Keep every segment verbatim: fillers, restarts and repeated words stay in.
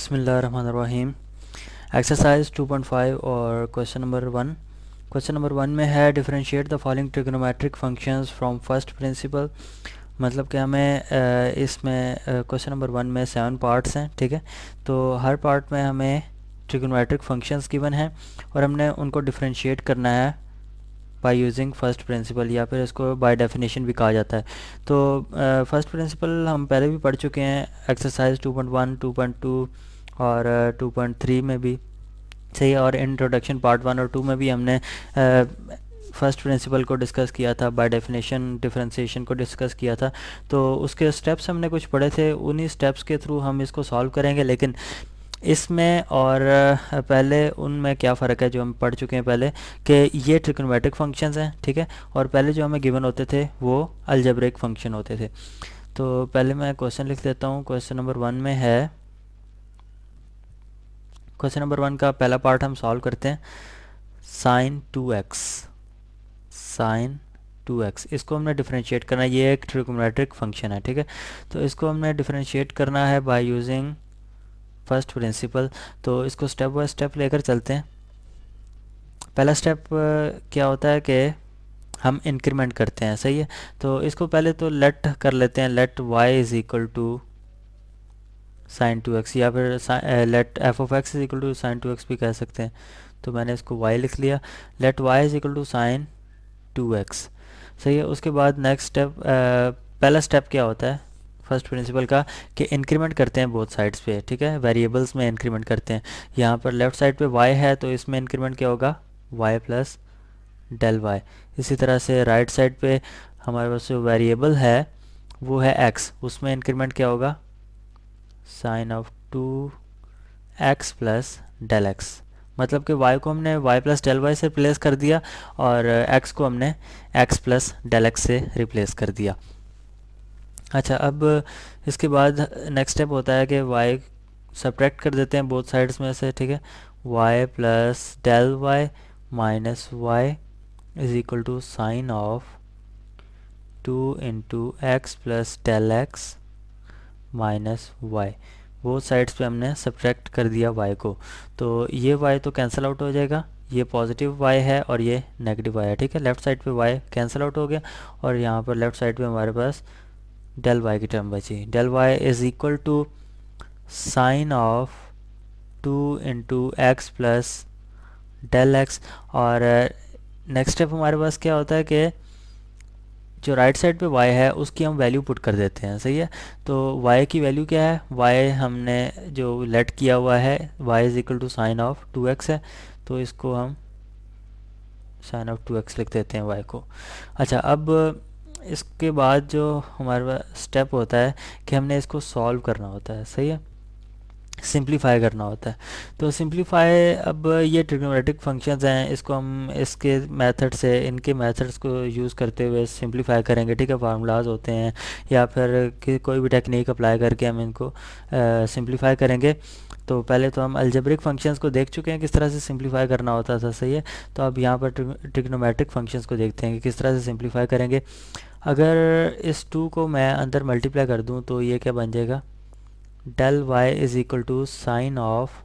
बिस्मिल्लाहिर्रहमानिर्रहीम। Exercise two point five और question number one. Question number one में है differentiate the following trigonometric functions from first principle. मतलब कि हमें अ, इसमें क्वेश्चन नंबर वन में सेवन पार्ट्स हैं, ठीक है। तो हर पार्ट में हमें ट्रिग्नोमेट्रिक फंक्शंस गिवन हैं और हमने उनको डिफरेंशिएट करना है बाय यूजिंग फर्स्ट प्रिंसिपल, या फिर इसको बाय डेफिनेशन भी कहा जाता है। तो फर्स्ट प्रिंसिपल हम पहले भी पढ़ चुके हैं exercise two point one, two point two और टू पॉइंट थ्री में भी, सही है। और इंट्रोडक्शन पार्ट वन और टू में भी हमने फर्स्ट प्रिंसिपल को डिस्कस किया था, बाय डेफिनेशन डिफरेंशिएशन को डिस्कस किया था। तो उसके स्टेप्स हमने कुछ पढ़े थे, उन्हीं स्टेप्स के थ्रू हम इसको सॉल्व करेंगे। लेकिन इसमें और पहले उनमें क्या फ़र्क है जो हम पढ़ चुके हैं पहले, कि ये ट्रिग्नोमेट्रिक फंक्शंस हैं, ठीक है। और पहले जो हमें गिवन होते थे वो अलजेब्रिक फंक्शन होते थे। तो पहले मैं क्वेश्चन लिख देता हूँ। क्वेश्चन नंबर वन में है, क्वेश्चन नंबर वन का पहला पार्ट हम सॉल्व करते हैं। Sine two x, sine two x, इसको हमने डिफरेंशिएट करना है। ये एक ट्रिग्नोमेट्रिक फंक्शन है, ठीक है। तो इसको हमने डिफरेंशिएट करना है बाय यूजिंग फर्स्ट प्रिंसिपल। तो इसको स्टेप बाय स्टेप लेकर चलते हैं। पहला स्टेप क्या होता है कि हम इंक्रीमेंट करते हैं, सही है। तो इसको पहले तो लेट कर लेते हैं, let y is equal to sine two x, या फिर let f of x is equal to sine two x भी कह सकते हैं। तो मैंने इसको y लिख लिया, let y is equal to sine two x, सही है। उसके बाद नेक्स्ट स्टेप, पहला स्टेप क्या होता है फर्स्ट प्रिंसिपल का, कि इंक्रीमेंट करते हैं बोथ साइड्स पे, ठीक है। वेरिएबल्स में इंक्रीमेंट करते हैं। यहाँ पर लेफ़्ट साइड पे y है तो इसमें इंक्रीमेंट क्या होगा, y प्लस डेल वाई। इसी तरह से राइट साइड पे हमारे पास जो वेरिएबल है वो है x, उसमें इंक्रीमेंट क्या होगा, sine of two x plus del x. मतलब कि y को हमने y प्लस डेल वाई से रिप्लेस कर दिया और x को हमने x प्लस डेल एक्स से रिप्लेस कर दिया। अच्छा, अब इसके बाद नेक्स्ट स्टेप होता है कि y सब्ट्रैक्ट कर देते हैं बोथ साइड्स में से, ठीक है। y plus del y minus y is equal to sine of two into x plus del x minus y. Both sides पे हमने सब्ट्रैक्ट कर दिया y को। तो ये y तो कैंसिल आउट हो जाएगा, ये पॉजिटिव y है और ये नेगेटिव y है, ठीक है। लेफ़्ट साइड पे y कैंसिल आउट हो गया और यहाँ पर लेफ़्ट साइड पे हमारे पास डेल y की टर्म बची। Del y is equal to sine of two into x plus del x. और नेक्स्ट स्टेप हमारे पास क्या होता है कि जो राइट साइड पे y है उसकी हम वैल्यू पुट कर देते हैं, सही है। तो y की वैल्यू क्या है, y हमने जो लेट किया हुआ है y is equal to sine of two x है, तो इसको हम साइन ऑफ टू एक्स लिख देते हैं y को। अच्छा, अब इसके बाद जो हमारे पास स्टेप होता है कि हमने इसको सॉल्व करना होता है, सही है, सिंप्लीफाई करना होता है। तो सिंप्लीफाई, अब ये ट्रिग्नोमेट्रिक फंक्शंस हैं, इसको हम इसके मेथड से, इनके मेथड्स को यूज़ करते हुए सिंप्लीफाई करेंगे, ठीक है। फार्मूलाज होते हैं या फिर कि कोई भी टेक्निक अप्लाई करके हम इनको सिंप्लीफाई करेंगे। तो पहले तो हम अलजेब्रिक फंक्शंस को देख चुके हैं किस तरह से सिंप्लीफाई करना होता था, सही है। तो अब यहाँ पर ट्रिग्नोमेट्रिक फंक्शंस को देखते हैं कि किस तरह से सिंप्लीफाई करेंगे। अगर इस टू को मैं अंदर मल्टीप्लाई कर दूँ तो ये क्या बन जाएगा, del y is equal to sine of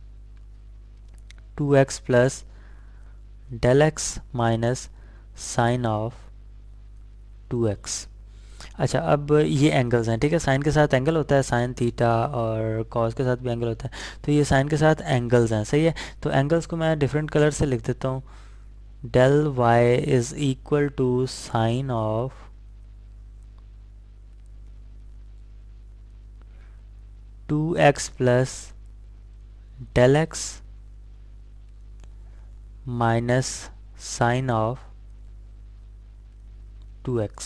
two x plus del x minus sine of two x. अच्छा, अब ये एंगल्स हैं, ठीक है। साइन के साथ एंगल होता है, साइन थीटा, और कॉस के साथ भी एंगल होता है। तो ये साइन के साथ एंगल्स हैं, सही है। तो एंगल्स को मैं डिफरेंट कलर से लिख देता हूँ। Del y is equal to sine of two x plus del x minus sine of two x.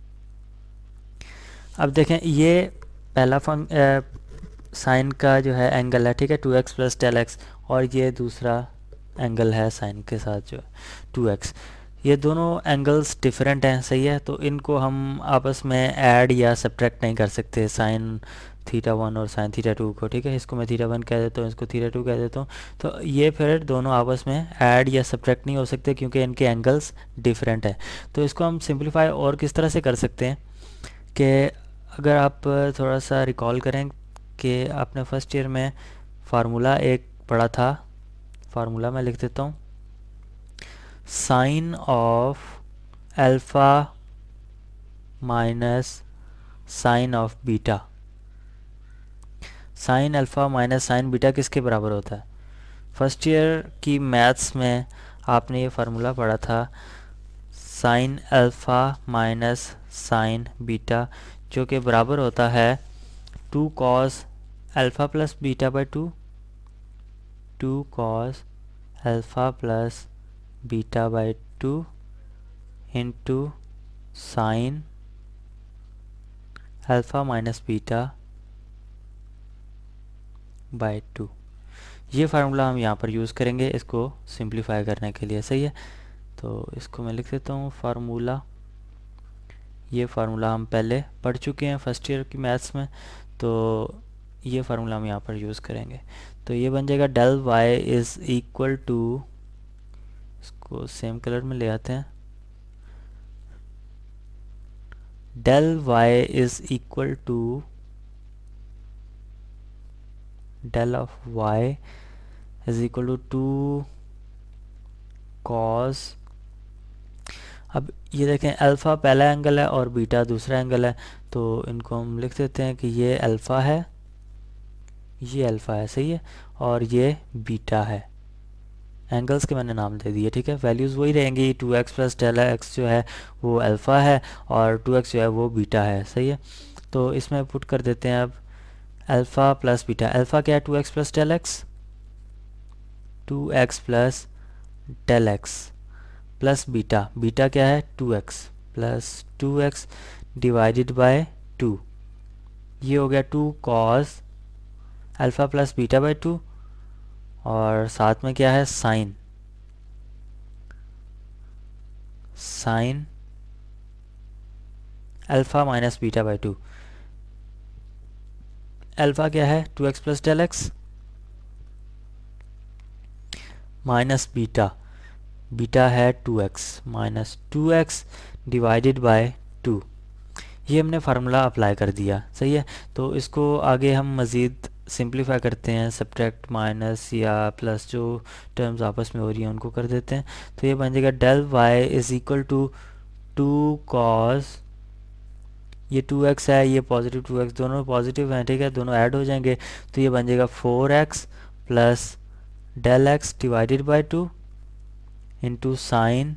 अब देखें, ये पहला फंक साइन का जो है एंगल है, ठीक है, two x plus del x, और ये दूसरा एंगल है साइन के साथ जो टू एक्स। ये दोनों एंगल्स डिफरेंट हैं, सही है। तो इनको हम आपस में ऐड या सब्ट्रैक्ट नहीं कर सकते, साइन थीटा वन और साइन थीटा टू को, ठीक है। इसको मैं थीटा वन कह देता हूँ, इसको थीटा टू कह देता हूँ। तो ये फिर दोनों आपस में ऐड या सब्ट्रैक्ट नहीं हो सकते क्योंकि इनके एंगल्स डिफरेंट है। तो इसको हम सिंप्लीफाई और किस तरह से कर सकते हैं कि अगर आप थोड़ा सा रिकॉल करें कि आपने फर्स्ट ईयर में फार्मूला एक पढ़ा था, फार्मूला मैं लिख देता हूँ, sine of alpha minus sine of beta. Sine alpha minus sine beta किसके बराबर होता है? फर्स्ट ईयर की मैथ्स में आपने ये फार्मूला पढ़ा था, sine alpha minus sine beta, जो कि बराबर होता है two cos alpha plus beta by two, two cos alpha plus beta by two into sine alpha minus beta by two. ये फार्मूला हम यहाँ पर यूज़ करेंगे इसको सिंप्लीफाई करने के लिए, सही है। तो इसको मैं लिख देता हूँ फार्मूला। ये फार्मूला हम पहले पढ़ चुके हैं फर्स्ट ईयर की मैथ्स में, तो ये फार्मूला हम यहाँ पर यूज़ करेंगे। तो ये बन जाएगा del y is equal to, इसको सेम कलर में ले आते हैं, del y is equal to del of y is equal to two cos, अब ये देखें अल्फ़ा पहला एंगल है और बीटा दूसरा एंगल है, तो इनको हम लिख देते हैं कि ये अल्फ़ा है, ये अल्फ़ा है, सही है, और ये बीटा है। एंगल्स के मैंने नाम दे दिए, ठीक है। वैल्यूज़ वही रहेंगी, two x plus del x जो है वो अल्फ़ा है और टू एक्स जो है वो बीटा है, सही है। तो इसमें पुट कर देते हैं अब अल्फ़ा प्लस बीटा। अल्फ़ा क्या है? Two x plus del x, two x plus del x plus beta, beta क्या है? Two x plus two x divided by two, ये हो गया two cos alpha plus beta by two, और साथ में क्या है? Sine, sine alpha minus beta by two. Alpha क्या है? Two x plus del x minus beta, beta है two x minus two x divided by two. ये हमने फार्मूला अप्लाई कर दिया, सही है। तो इसको आगे हम मज़ीद सिंप्लीफाई करते हैं, सब्ट्रैक्ट माइनस या प्लस जो टर्म्स आपस में हो रही हैं उनको कर देते हैं। तो ये बन जाएगा del y is equal to two cos, ये टू एक्स है, ये पॉजिटिव टू एक्स, दोनों पॉजिटिव हैं, ठीक है, दोनों ऐड हो जाएंगे, तो ये बन जाएगा four x plus del x divided by two into sine,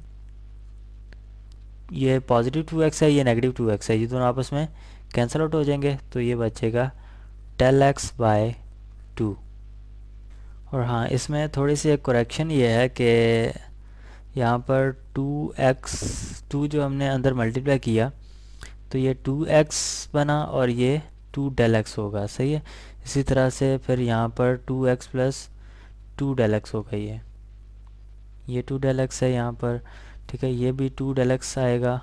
ये पॉजिटिव टू एक्स है, ये नेगेटिव टू एक्स है, ये दोनों आपस में कैंसिल आउट हो जाएंगे, तो ये बचेगा डेल एक्स बाय टू। और हाँ, इसमें थोड़ी सी एक करेक्शन ये है कि यहाँ पर टू एक्स, टू जो हमने अंदर मल्टीप्लाई किया तो ये टू एक्स बना और ये टू डेल एक्स होगा, सही है। इसी तरह से फिर यहाँ पर two x plus two del x होगा, ये ये टू डेल एक्स है यहाँ पर, ठीक है, ये भी टू डेल एक्स आएगा,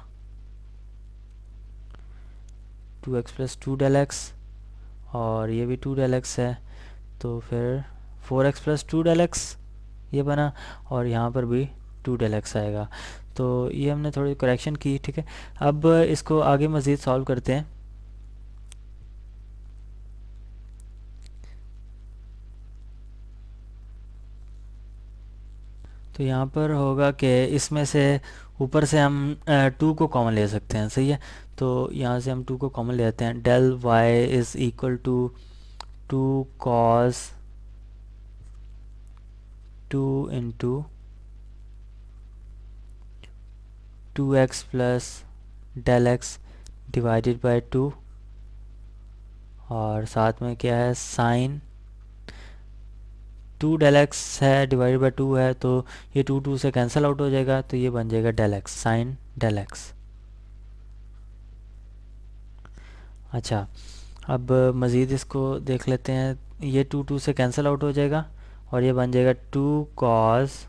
two x plus two del x, और ये भी टू डेल एक्स है, तो फिर four x plus two del x ये बना, और यहाँ पर भी टू डेल एक्स आएगा। तो ये हमने थोड़ी करेक्शन की, ठीक है। अब इसको आगे मज़ीद सॉल्व करते हैं। तो यहाँ पर होगा कि इसमें से ऊपर से हम टू को कॉमन ले सकते हैं, सही है। तो यहाँ से हम टू को कॉमन ले आते हैं, del y is equal to two cos two into two x plus del x divided by two, और साथ में क्या है? साइन टू डेल एक्स है डिवाइडेड बाय टू है, तो ये टू टू से कैंसिल आउट हो जाएगा, तो ये बन जाएगा del x, sine del x. अच्छा, अब मज़ीद इसको देख लेते हैं, ये टू टू से कैंसिल आउट हो जाएगा और ये बन जाएगा two cos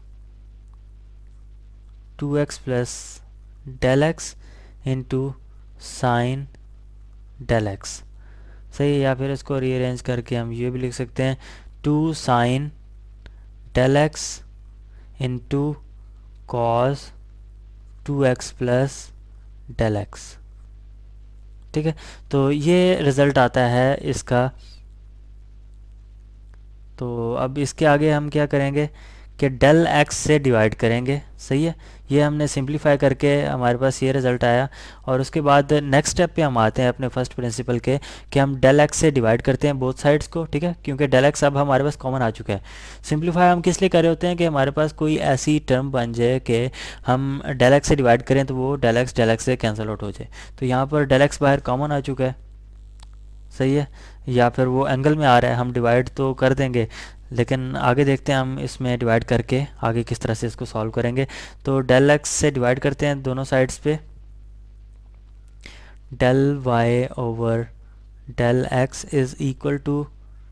two x plus del x into sine del x, सही है। या फिर इसको रीअरेंज करके हम ये भी लिख सकते हैं, two sine del x into cos two x plus del x, ठीक है। तो ये रिज़ल्ट आता है इसका तो अब इसके आगे हम क्या करेंगे कि डेल एक्स से डिवाइड करेंगे, सही है। ये हमने सिंप्लीफाई करके हमारे पास ये रिज़ल्ट आया। और उसके बाद नेक्स्ट स्टेप पे हम आते हैं अपने फर्स्ट प्रिंसिपल के, कि हम डेल एक्स से डिवाइड करते हैं बोथ साइड्स को, ठीक है, क्योंकि डेल एक्स अब हमारे पास कॉमन आ चुका है। सिंप्लीफाई हम किस लिए कर रहे होते हैं कि हमारे पास कोई ऐसी टर्म बन जाए कि हम डेल एक्स से डिवाइड करें तो वो डेल एक्स डेल एक्स से कैंसिल आउट हो जाए। तो यहाँ पर डेल एक्स बाहर कॉमन आ चुका है, सही है। या फिर वो एंगल में आ रहा है, हम डिवाइड तो कर देंगे, लेकिन आगे देखते हैं हम इसमें डिवाइड करके आगे किस तरह से इसको सॉल्व करेंगे। तो डेल एक्स से डिवाइड करते हैं दोनों साइड्स पे, del y over del x is equal to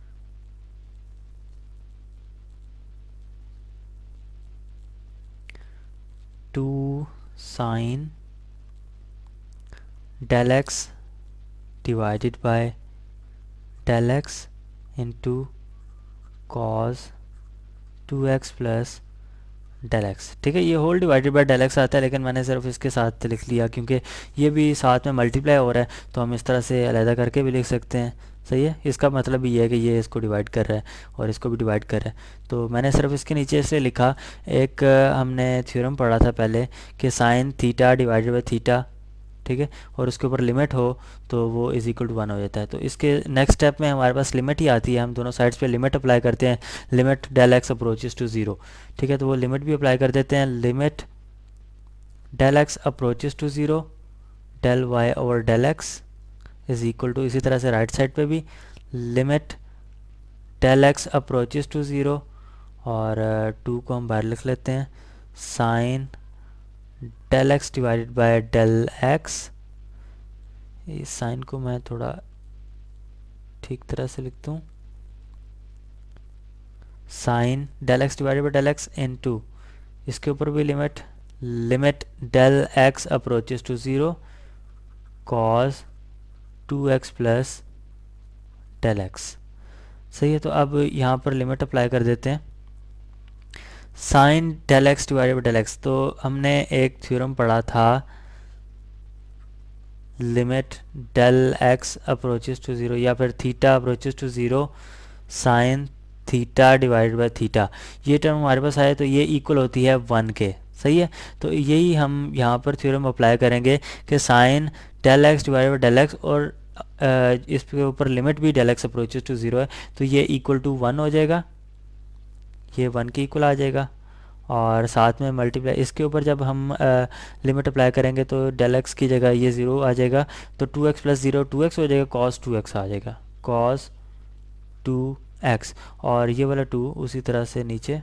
two sine del x divided by del x into cos two x plus del x, ठीक है। ये whole divided by del x आता है, लेकिन मैंने सिर्फ इसके साथ लिख लिया क्योंकि ये भी साथ में मल्टीप्लाई हो रहा है, तो हम इस तरह से अलहदा करके भी लिख सकते हैं, सही है। इसका मतलब ये है कि ये इसको डिवाइड कर रहा है और इसको भी डिवाइड कर रहा है, तो मैंने सिर्फ इसके नीचे इसलिए लिखा। एक अ, हमने थ्योरम पढ़ा था पहले कि sine theta divided by theta, ठीक है, और उसके ऊपर लिमिट हो तो वो इज इक्वल टू वन हो जाता है। तो इसके नेक्स्ट स्टेप में हमारे पास लिमिट ही आती है, हम दोनों साइड्स पे लिमिट अप्लाई करते हैं, limit del x approaches to zero, ठीक है। तो वो लिमिट भी अप्लाई कर देते हैं, limit del x approaches to zero del y over del x is equal to, इसी तरह से राइट साइड पे भी limit del x approaches to zero, और टू uh, को हम बाहर लिख लेते हैं, sine del x divided by del x. इस साइन को मैं थोड़ा ठीक तरह से लिखता हूँ, sine del x divided by del x into, इसके ऊपर भी limit, limit del x approaches to zero cos two x plus del x, सही है। तो अब यहाँ पर लिमिट अप्लाई कर देते हैं, sine del x divided by del x. तो हमने एक थ्योरम पढ़ा था, limit del x approaches to zero या फिर theta approaches to zero sine theta divided by theta, ये टर्म हमारे पास आए तो ये इक्वल होती है वन के, सही है। तो यही हम यहाँ पर थ्योरम अप्लाई करेंगे कि sine del x divided by del x, और इसके ऊपर लिमिट भी del x approaches to zero है, तो ये इक्वल टू वन हो जाएगा, ये वन के इक्वल आ जाएगा। और साथ में मल्टीप्लाई इसके ऊपर जब हम लिमिट अप्लाई करेंगे तो डेल एक्स की जगह ये ज़ीरो आ जाएगा, तो two x plus zero two x हो जाएगा, कॉस टू एक्स आ जाएगा, कॉस टू एक्स, और ये वाला टू उसी तरह से नीचे,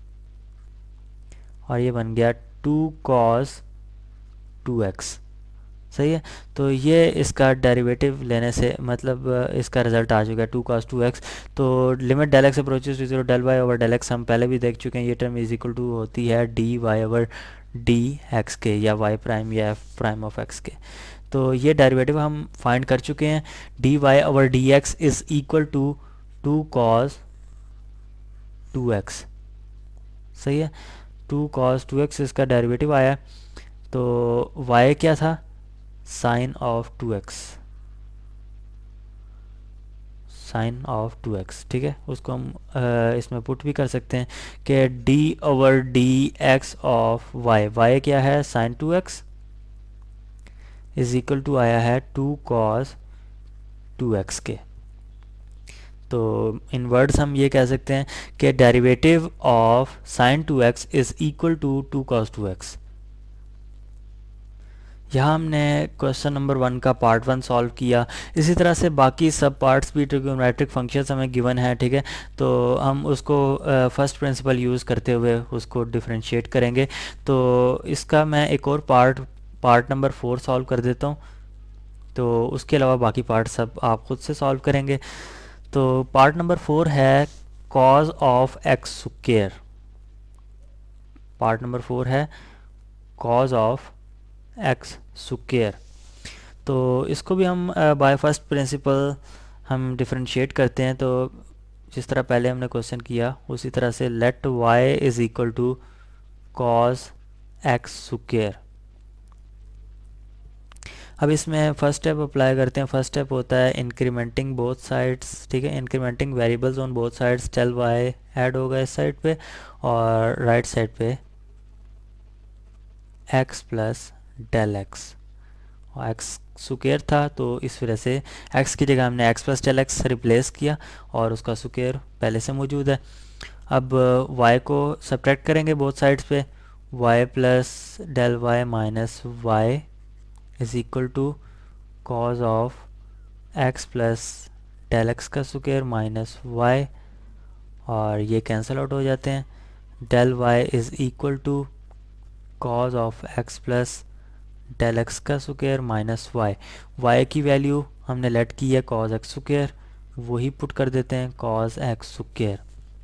और ये बन गया टू कॉस टू एक्स, सही है। तो ये इसका डेरिवेटिव लेने से मतलब अ, इसका रिजल्ट आ चुका है टू कॉस टू एक्स। तो limit del x approaches to zero del y over del x हम पहले भी देख चुके हैं, ये टर्म इज इक्वल टू होती है d y over d x के, या वाई प्राइम या एफ प्राइम ऑफ एक्स के। तो ये डेरिवेटिव हम फाइंड कर चुके हैं, d y over d x is equal to two cos two x, सही है। टू कॉस टू एक्स इसका डेरिवेटिव आया, तो वाई क्या था, sine of two x, sine of two x, ठीक है। उसको हम आ, इसमें पुट भी कर सकते हैं कि d over d x of y, y क्या है sine two x, is equal to आया है टू कॉस टू एक्स के। तो इन वर्ड्स हम ये कह सकते हैं कि derivative of sine two x is equal to two cos two x. यहाँ हमने क्वेश्चन नंबर वन का पार्ट वन सॉल्व किया। इसी तरह से बाकी सब पार्ट्स भी ट्रिगोनोमेट्रिक फंक्शंस हमें गिवन है, ठीक है। तो हम उसको फर्स्ट प्रिंसिपल यूज़ करते हुए उसको डिफरेंशिएट करेंगे। तो इसका मैं एक और part part number four solve कर देता हूँ, तो उसके अलावा बाकी पार्ट सब आप खुद से सॉल्व करेंगे। तो पार्ट नंबर फोर है cos of x square, part number four है कॉज ऑफ एक्स स्क्वायर। तो इसको भी हम बाय फर्स्ट प्रिंसिपल हम डिफरेंशिएट करते हैं। तो जिस तरह पहले हमने क्वेश्चन किया उसी तरह से let y is equal to cos x square. अब इसमें फर्स्ट स्टेप अप्लाई करते हैं। फर्स्ट स्टेप होता है इंक्रीमेंटिंग बोथ साइड्स, ठीक है, incrementing variables on both sides. Del y add होगा इस साइड पे और राइट साइड पे एक्स प्लस डेल एक्स। और एक्स स्क्वायर था तो इस वजह से एक्स की जगह हमने x plus del x replace किया और उसका स्क्वायर पहले से मौजूद है। अब y को सब्ट्रैक्ट करेंगे बोथ साइड्स पे, y plus del y minus y is equal to cos of x plus del x का स्क्वायर माइनस वाई, और ये कैंसिल आउट हो जाते हैं। Del y is equal to cos of x plus del x का square minus y. Y की value हमने let की है कॉज एक्स स्क्वायर, वही पुट कर देते हैं कॉज एक्स स्क्वायर।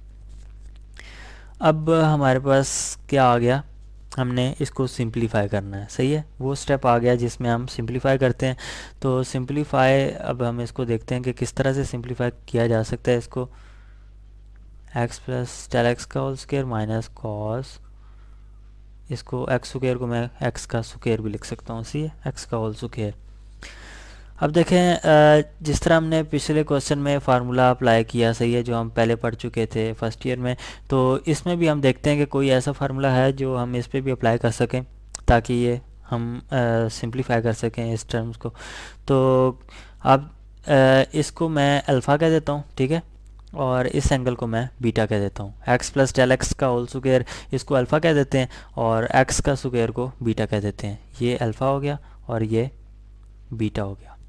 अब हमारे पास क्या आ गया, हमने इसको सिंप्लीफाई करना है, सही है, वो स्टेप आ गया जिसमें हम सिंप्लीफाई करते हैं। तो सिंप्लीफाई, अब हम इसको देखते हैं कि किस तरह से सिंप्लीफाई किया जा सकता है इसको। एक्स प्लस डेल एक्स का होल स्क्वायर माइनस कॉस, इसको एक्स स्क्वायर को मैं एक्स का स्क्वायर भी लिख सकता हूँ, सी एक्स का होल स्क्वायर। अब देखें जिस तरह हमने पिछले क्वेश्चन में फार्मूला अप्लाई किया, सही है, जो हम पहले पढ़ चुके थे फर्स्ट ईयर में, तो इसमें भी हम देखते हैं कि कोई ऐसा फार्मूला है जो हम इस पर भी अप्लाई कर सकें ताकि ये हम सिंप्लीफाई कर सकें इस टर्म्स को। तो अब इसको मैं अल्फ़ा कह देता हूँ, ठीक है, और इस एंगल को मैं बीटा कह देता हूँ। एक्स प्लस डेल एक्स का होल स्क्वायर इसको अल्फ़ा कह देते हैं और एक्स का स्क्वायर को बीटा कह देते हैं। ये अल्फ़ा हो गया और ये बीटा हो गया।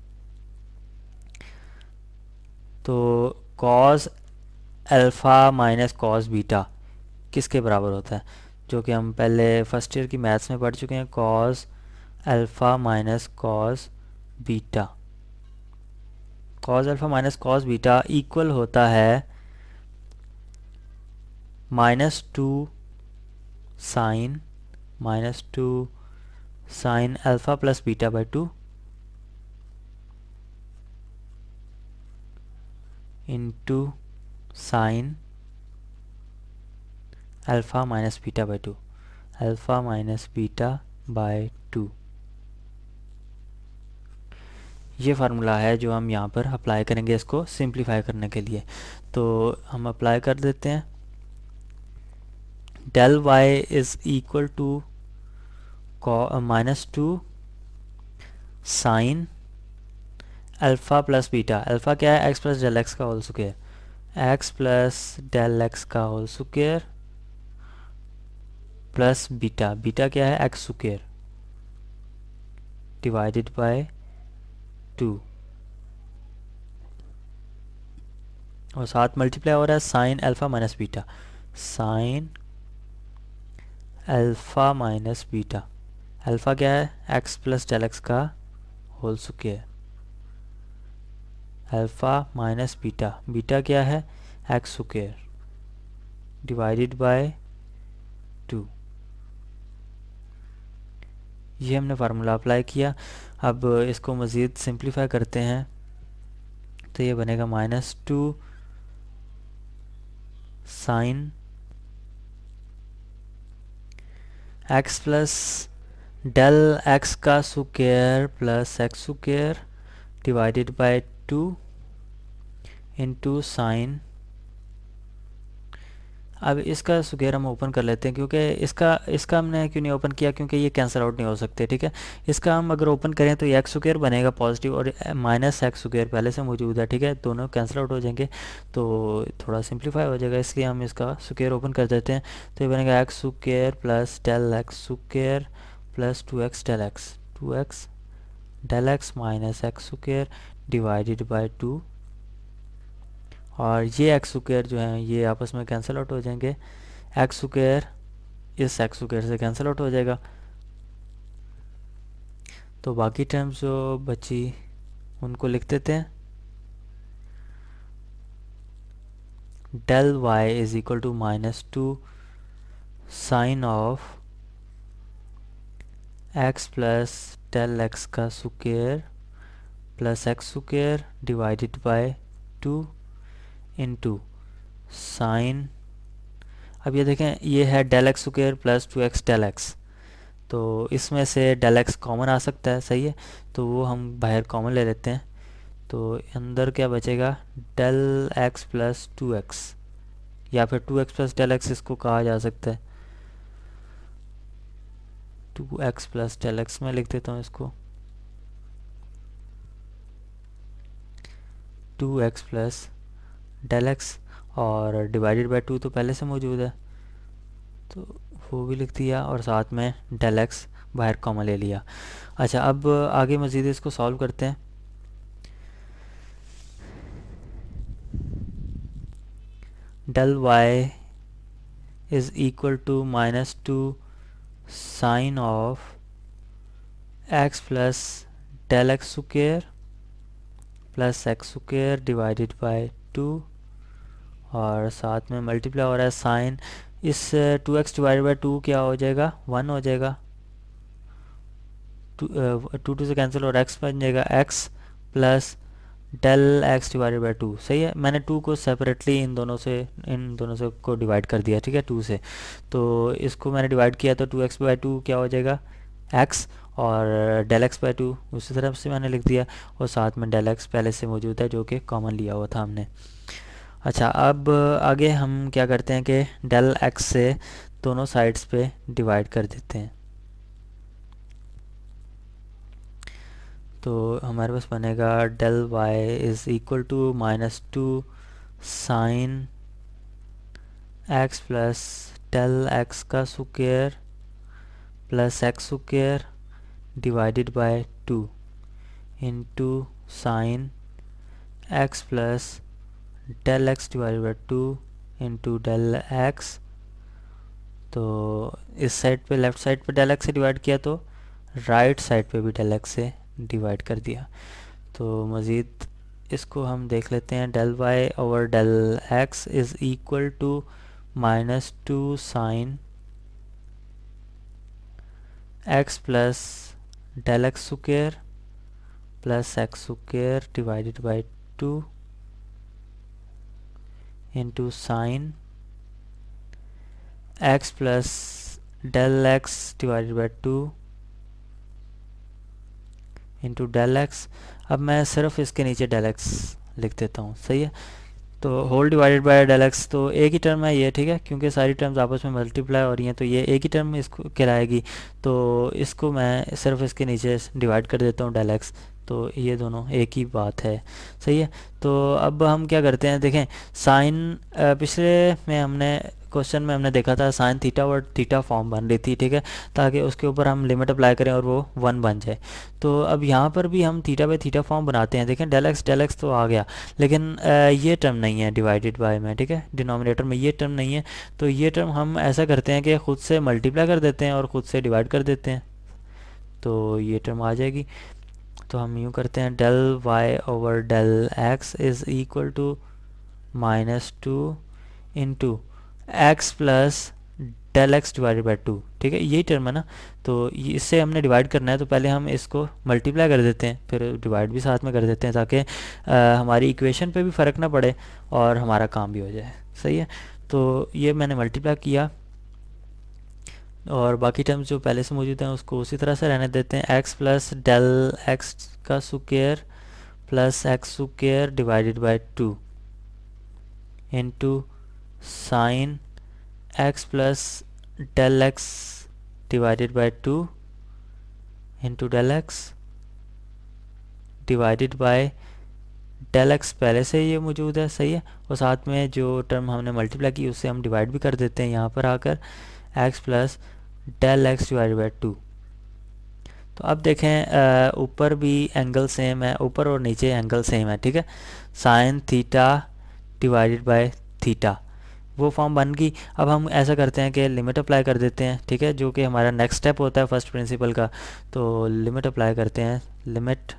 तो cos alpha minus cos beta किसके बराबर होता है, जो कि हम पहले फर्स्ट ईयर की मैथ्स में पढ़ चुके हैं। Cos alpha minus cos beta, cos alpha minus cos beta equal होता है minus two sine minus two sine alpha plus beta by two into sine alpha minus beta by two, alpha minus beta by two. ये formula है जो हम यहाँ पर apply करेंगे इसको सिंप्लीफाई करने के लिए। तो हम अप्लाई कर देते हैं। Del y is equal to minus two sine alpha plus beta. Alpha क्या है, एक्स प्लस डेल एक्स का whole square, x plus del x का whole square plus beta, beta क्या है, x square divided by two, और साथ multiply हो रहा है sine alpha minus beta, sine alpha minus beta. Alpha क्या है, एक्स प्लस डेल एक्स का whole square, alpha minus beta, beta क्या है, x square divided by two. ये हमने फार्मूला अप्लाई किया। अब इसको मज़ीद सिंप्लीफाई करते हैं तो ये बनेगा minus two sine x plus del x का square plus x square divided by two into sine. अब इसका स्क्वायर हम ओपन कर लेते हैं, क्योंकि इसका इसका हमने क्यों नहीं ओपन किया, क्योंकि ये कैंसिल आउट नहीं हो सकते, ठीक है। इसका हम अगर ओपन करें तो ये एक्स स्क्वायर बनेगा पॉजिटिव और माइनस एक्स स्क्वायर पहले से मौजूद है, ठीक है, दोनों कैंसिल आउट हो जाएंगे तो थोड़ा सिंप्लीफाई हो जाएगा, इसलिए हम इसका स्क्वायर ओपन कर देते हैं। तो ये बनेगा x square plus del x square plus two x del x, two x del x minus x square divided by two, और ये एक्स स्क्वायर जो है ये आपस में कैंसिल आउट हो जाएंगे, एक्स स्क्वायर इस एक्स स्क्वायर से कैंसिल आउट हो जाएगा। तो बाकी टर्म्स जो बची उनको लिख देते हैं। Del y is equal to minus two sine of x plus del x का square plus x square divided by two into sine, अब ये देखें ये है del x square plus two x del x, तो इसमें से डेल एक्स कॉमन आ सकता है, सही है, तो वो हम बाहर कॉमन ले लेते हैं। तो अंदर क्या बचेगा, del x plus two x, या फिर two x plus del x इसको कहा जा सकता है। Two x plus del x में लिख देता हूँ इसको, two x plus del x, और डिवाइडेड बाय टू तो पहले से मौजूद है तो वो भी लिख दिया, और साथ में डेल एक्स बाहर कॉमन ले लिया। अच्छा, अब आगे मज़ीद इसको सॉल्व करते हैं। Del y is equal to minus two sine of x plus del x square plus x square divided by two, और साथ में मल्टीप्लाई हो रहा है साइन, इस two x divided by two क्या हो जाएगा, वन हो जाएगा, टू टू टू से कैंसिल और एक्स बन जाएगा, x plus del x divided by two. सही है, मैंने टू को सेपरेटली इन दोनों से इन दोनों से को डिवाइड कर दिया, ठीक है, टू से। तो इसको मैंने डिवाइड किया तो टू एक्स बाई टू क्या हो जाएगा, एक्स, और डेल एक्स बाई टू उसी तरफ से मैंने लिख दिया, और साथ में डेल एक्स पहले से मौजूद है जो कि कॉमन लिया हुआ था हमने। अच्छा, अब आगे हम क्या करते हैं कि डेल एक्स से दोनों साइड्स पे डिवाइड कर देते हैं। तो हमारे पास बनेगा del y is equal to minus two sine x plus del x का square plus x square divided by two into sine x plus del x divided by two into del x. तो इस side पे left side पे del x से divide किया तो right side पे भी डेल एक्स से डिवाइड कर दिया। तो मज़ीद इसको हम देख लेते हैं, del y over del x is equal to minus two sine x plus del x square plus x square divided by two into sine x plus del x divided by two into del x. अब मैं सिर्फ इसके नीचे del x लिख देता हूँ, सही है। तो whole divided by del x, तो एक ही टर्म है ये, ठीक है, क्योंकि सारी टर्म्स आपस में मल्टीप्लाई हो रही हैं तो ये एक ही टर्म इसको कहलाएगी। तो इसको मैं सिर्फ इसके नीचे डिवाइड कर देता हूँ डेल एक्स, तो ये दोनों एक ही बात है, सही है। तो अब हम क्या करते हैं, देखें साइन, पिछले में हमने क्वेश्चन में हमने देखा था साइन थीटा और थीटा फॉर्म बन रही थी, ठीक है, ताकि उसके ऊपर हम लिमिट अप्लाई करें और वो वन बन जाए। तो अब यहाँ पर भी हम थीटा बाई थीटा फॉर्म बनाते हैं। देखें डेल एक्स डेल एक्स तो आ गया, लेकिन आ, ये टर्म नहीं है डिवाइडेड बाय में, ठीक है, डिनोमिनेटर में ये टर्म नहीं है। तो ये टर्म हम ऐसा करते हैं कि ख़ुद से मल्टीप्लाई कर देते हैं और ख़ुद से डिवाइड कर देते हैं, तो ये टर्म आ जाएगी। तो हम यूँ करते हैं, del y over del x is equal to minus two into x plus del x divided by two, ठीक है, यही टर्म है ना। तो इससे हमने डिवाइड करना है, तो पहले हम इसको मल्टीप्लाई कर देते हैं, फिर डिवाइड भी साथ में कर देते हैं, ताकि हमारी इक्वेशन पे भी फ़र्क ना पड़े और हमारा काम भी हो जाए, सही है। तो ये मैंने मल्टीप्लाई किया, और बाकी टर्म्स जो पहले से मौजूद हैं उसको उसी तरह से रहने देते हैं। एक्स प्लस डेल एक्स का square plus x square divided by two into sine x plus del x divided by two into del x divided by del x पहले से ये मौजूद है, सही है, और साथ में जो टर्म हमने मल्टीप्लाई की उससे हम डिवाइड भी कर देते हैं यहाँ पर आकर, x plus del x divided by two. तो अब देखें ऊपर भी एंगल सेम है, ऊपर और नीचे एंगल सेम है, ठीक है, sine theta divided by theta वो फॉर्म बन गई। अब हम ऐसा करते हैं कि लिमिट अप्लाई कर देते हैं, ठीक है, जो कि हमारा नेक्स्ट स्टेप होता है फर्स्ट प्रिंसिपल का। तो लिमिट अप्लाई करते हैं, limit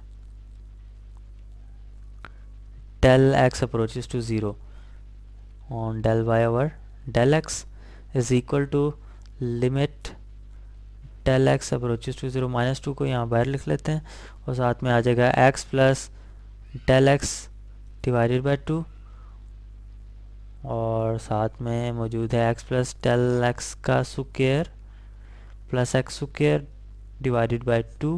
del x approaches to zero on del y over del x is equal to limit del x approaches to zero, minus two को यहाँ बाहर लिख लेते हैं, और साथ में आ जाएगा x plus del x divided by two, और साथ में मौजूद है एक्स प्लस डेल एक्स का square plus x square divided by two,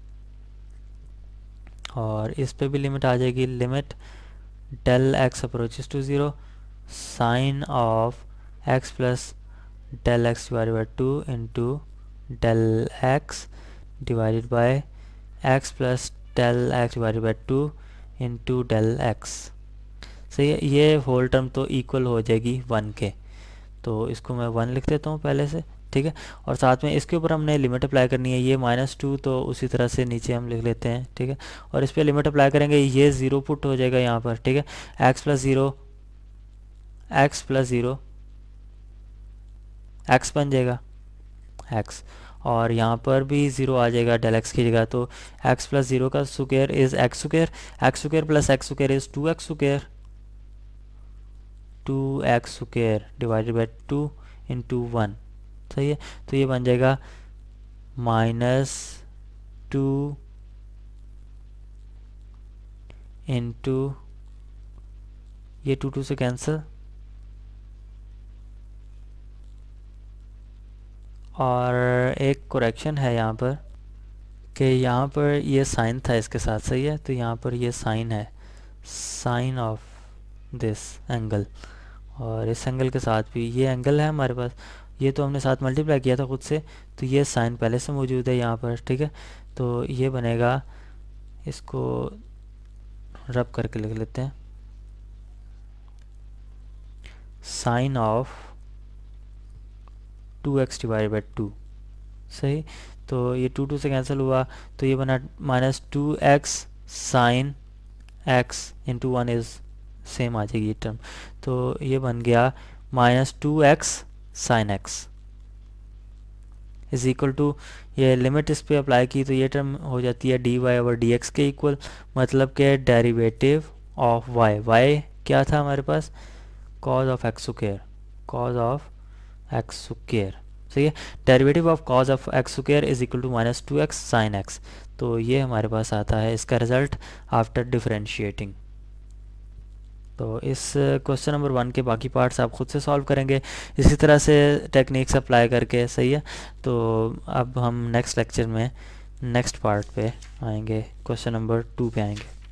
और इस पे भी लिमिट आ जाएगी, limit del x approaches to zero, sine of x plus del x divided by two into del x divided by x plus del x divided by two into del x. सही है, ये whole term तो equal हो जाएगी one के, तो इसको मैं वन लिख देता हूँ पहले से, ठीक है। और साथ में इसके ऊपर हमने लिमिट अप्लाई करनी है, ये माइनस टू तो उसी तरह से नीचे हम लिख लेते हैं, ठीक है। और इस पर लिमिट अप्लाई करेंगे, ये ज़ीरो पुट हो जाएगा यहाँ पर, ठीक है। X plus zero, x plus zero x बन जाएगा एक्स, और यहाँ पर भी ज़ीरो आ जाएगा डेल एक्स की जगह, तो एक्स प्लस ज़ीरो का square is x square, x square plus x square is two x square, two x square divided by two into one. सही है, तो ये बन जाएगा माइनस टू इंटू, ये टू टू से कैंसिल, और एक करेक्शन है यहाँ पर कि यहाँ पर ये साइन था इसके साथ, सही है, तो यहाँ पर ये साइन है, साइन ऑफ दिस एंगल, और इस एंगल के साथ भी ये एंगल है हमारे पास, ये तो हमने साथ मल्टीप्लाई किया था खुद से, तो ये साइन पहले से मौजूद है यहाँ पर, ठीक है। तो ये बनेगा, इसको रब करके लिख लेते हैं, sine of two x divide by two. सही, तो ये टू टू से कैंसिल हुआ, तो ये बना minus two x sine x into one is same आ जाएगी ये टर्म, तो ये बन गया minus two x sine x is equal to, ये लिमिट इस पे अप्लाई की तो ये टर्म हो जाती है d y over d x के इक्वल, मतलब कि डेरिवेटिव ऑफ वाई, वाई क्या था हमारे पास, cos of x square, cos of x square. सही है, derivative of cos of x square is equal to minus two x sine x, तो ये हमारे पास आता है इसका रिजल्ट आफ्टर डिफरेंशिएटिंग। तो इस क्वेश्चन नंबर वन के बाकी पार्ट्स आप खुद से सॉल्व करेंगे इसी तरह से टेक्निक्स अप्लाई करके, सही है। तो अब हम नेक्स्ट लेक्चर में नेक्स्ट पार्ट पे आएंगे, क्वेश्चन नंबर टू पे आएंगे।